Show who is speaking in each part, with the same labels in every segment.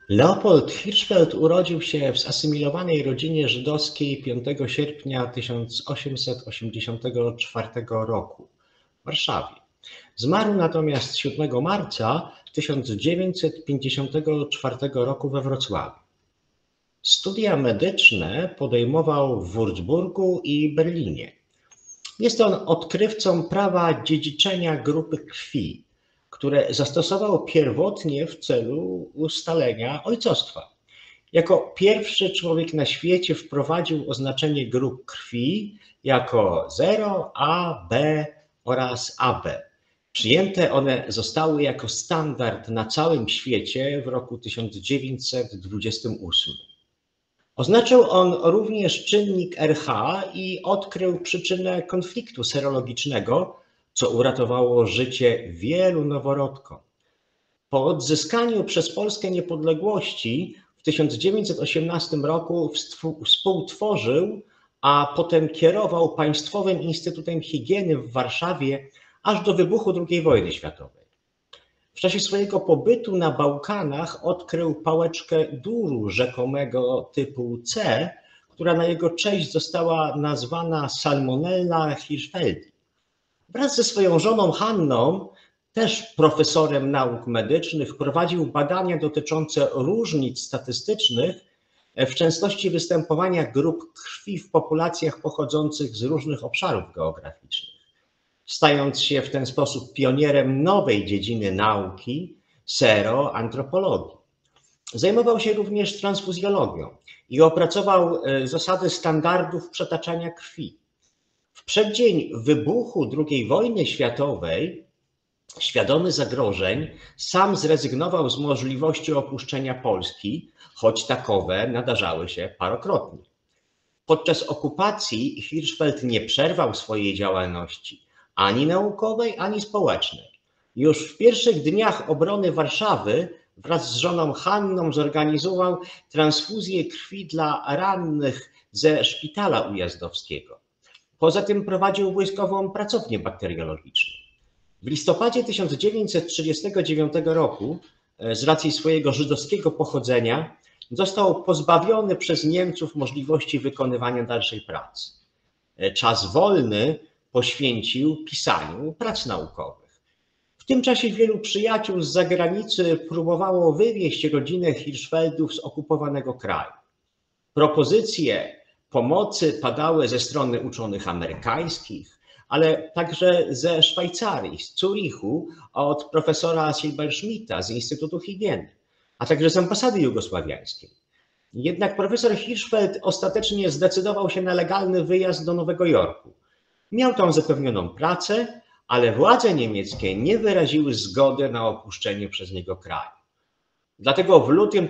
Speaker 1: Leopold Hirschfeld urodził się w zasymilowanej rodzinie żydowskiej 5 sierpnia 1884 roku w Warszawie. Zmarł natomiast 7 marca 1954 roku we Wrocławiu. Studia medyczne podejmował w Würzburgu i Berlinie. Jest on odkrywcą prawa dziedziczenia grupy krwi, które zastosował pierwotnie w celu ustalenia ojcostwa. Jako pierwszy człowiek na świecie wprowadził oznaczenie grup krwi jako 0, A, B oraz AB. Przyjęte one zostały jako standard na całym świecie w roku 1928. Oznaczył on również czynnik Rh i odkrył przyczynę konfliktu serologicznego, co uratowało życie wielu noworodkom. Po odzyskaniu przez Polskę niepodległości w 1918 roku współtworzył, a potem kierował Państwowym Instytutem Higieny w Warszawie aż do wybuchu II wojny światowej. W czasie swojego pobytu na Bałkanach odkrył pałeczkę duru rzekomego typu C, która na jego cześć została nazwana Salmonella hirschfeldi. Wraz ze swoją żoną Hanną, też profesorem nauk medycznych, prowadził badania dotyczące różnic statystycznych w częstości występowania grup krwi w populacjach pochodzących z różnych obszarów geograficznych, stając się w ten sposób pionierem nowej dziedziny nauki seroantropologii. Zajmował się również transfuzjologią i opracował zasady standardów przetaczania krwi. W przeddzień wybuchu II wojny światowej, świadomy zagrożeń, sam zrezygnował z możliwości opuszczenia Polski, choć takowe nadarzały się parokrotnie. Podczas okupacji Hirschfeld nie przerwał swojej działalności ani naukowej, ani społecznej. Już w pierwszych dniach obrony Warszawy wraz z żoną Hanną zorganizował transfuzję krwi dla rannych ze szpitala ujazdowskiego. Poza tym prowadził wojskową pracownię bakteriologiczną. W listopadzie 1939 roku, z racji swojego żydowskiego pochodzenia, został pozbawiony przez Niemców możliwości wykonywania dalszej pracy. Czas wolny poświęcił pisaniu prac naukowych. W tym czasie wielu przyjaciół z zagranicy próbowało wywieźć rodzinę Hirschfeldów z okupowanego kraju. Propozycje pomocy padały ze strony uczonych amerykańskich, ale także ze Szwajcarii, z Zurichu, od profesora Silberschmidta z Instytutu Higieny, a także z ambasady jugosławiańskiej. Jednak profesor Hirschfeld ostatecznie zdecydował się na legalny wyjazd do Nowego Jorku. Miał tam zapewnioną pracę, ale władze niemieckie nie wyraziły zgody na opuszczenie przez niego kraju. Dlatego w lutym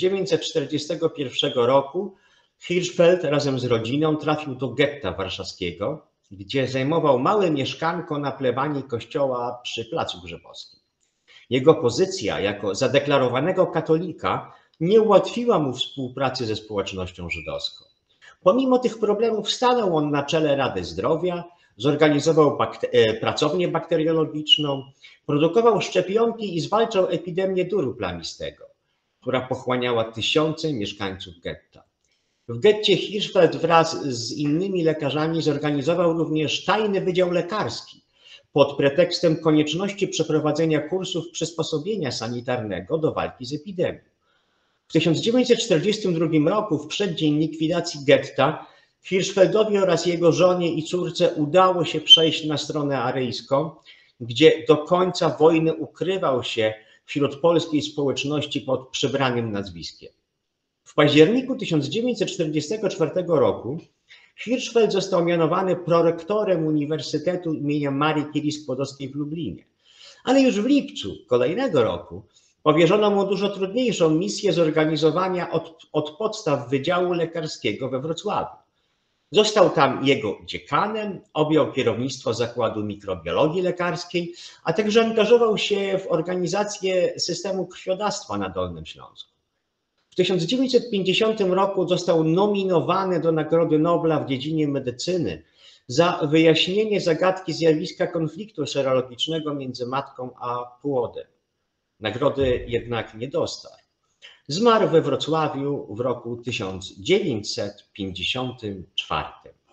Speaker 1: 1941 roku Hirschfeld razem z rodziną trafił do getta warszawskiego, gdzie zajmował małe mieszkanko na plebanii kościoła przy Placu Grzybowskim. Jego pozycja jako zadeklarowanego katolika nie ułatwiła mu współpracy ze społecznością żydowską. Pomimo tych problemów stanął on na czele Rady Zdrowia, zorganizował pracownię bakteriologiczną, produkował szczepionki i zwalczał epidemię duru plamistego, która pochłaniała tysiące mieszkańców getta. W getcie Hirschfeld wraz z innymi lekarzami zorganizował również tajny wydział lekarski pod pretekstem konieczności przeprowadzenia kursów przysposobienia sanitarnego do walki z epidemią. W 1942 roku, w przeddzień likwidacji getta, Hirschfeldowi oraz jego żonie i córce udało się przejść na stronę aryjską, gdzie do końca wojny ukrywał się wśród polskiej społeczności pod przybranym nazwiskiem. W październiku 1944 roku Hirschfeld został mianowany prorektorem Uniwersytetu imienia Marii Curie-Skłodowskiej w Lublinie. Ale już w lipcu kolejnego roku powierzono mu dużo trudniejszą misję zorganizowania od podstaw Wydziału Lekarskiego we Wrocławiu. Został tam jego dziekanem, objął kierownictwo Zakładu Mikrobiologii Lekarskiej, a także angażował się w organizację systemu krwiodawstwa na Dolnym Śląsku. W 1950 roku został nominowany do Nagrody Nobla w dziedzinie medycyny za wyjaśnienie zagadki zjawiska konfliktu serologicznego między matką a płodem. Nagrody jednak nie dostał. Zmarł we Wrocławiu w roku 1954.